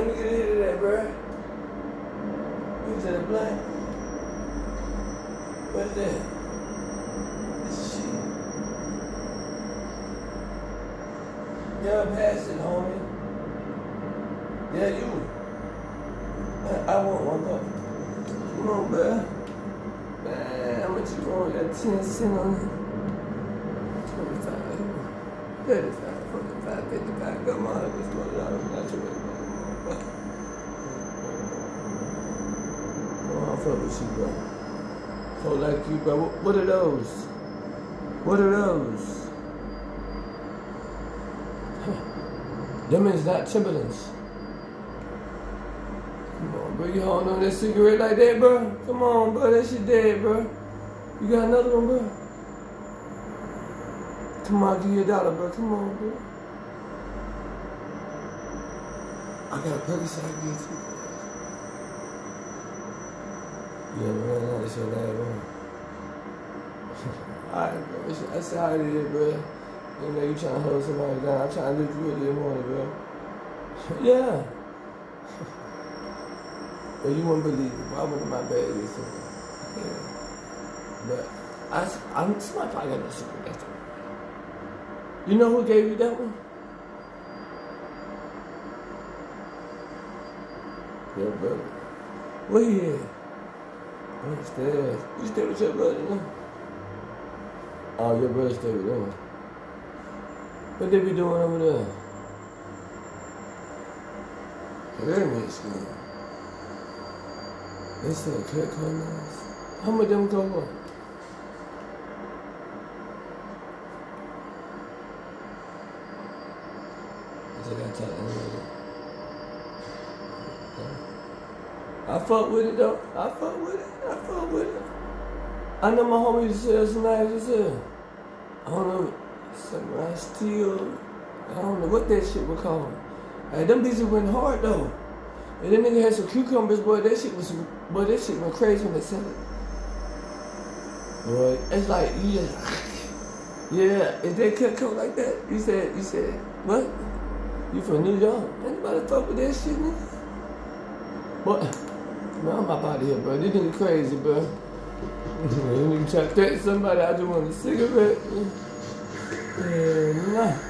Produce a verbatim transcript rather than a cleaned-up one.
me get a hit of that, bro. Who's that, a blunt? What's that? This shit. Yeah, pass it, homie. Yeah, you. I, I want one, though. Come on, bro. Man, how much you want? Got ten cents on it. twenty-five. thirty-five. forty-five. fifty-five. Come on, this motherfucker. Not your way. Come on, fuck with you, bro. So like you, bro. What, what are those? What are those? Them is not Timberlands. Come on, bro. You holding on that cigarette like that, bro? Come on, bro. That shit dead, bro. You got another one, bro? Come on, give you a dollar, bro. Come on, bro. I got a Percocet I can get you. Yeah, man, that's your last one. Alright, bro. That's how it is, bro. You know, you trying to hold somebody down. I'm trying to lift you up this morning, bro. Yeah. But you wouldn't believe it, bro. I went in my bag this morning. Yeah. But I, I'm somebody probably got no secret. That's all. You know who gave you that one? Your brother. Where he at? Upstairs. You stay with your brother, no? Oh, your brother stay with them. What they be doing over there? Pyramid school. They said cut corners. How much them go for? I gotta talk to him. I fuck with it though. I fuck with it. I fuck with it. I know my homie used to say some nice as hell. I don't know. Samurai Steel. I don't know what that shit was called. Hey, them bitches went hard though. And then nigga had some cucumbers, boy. That shit was, boy. That shit went crazy when they said it. Boy, it's like you just, yeah. Is they cut coat like that? You said, you said what? You from New York? Anybody fuck with that shit, nigga? What? Man, I'm up out of here, bro. This nigga crazy, bro. This nigga try to threaten somebody. I just want a cigarette. Yeah, nah.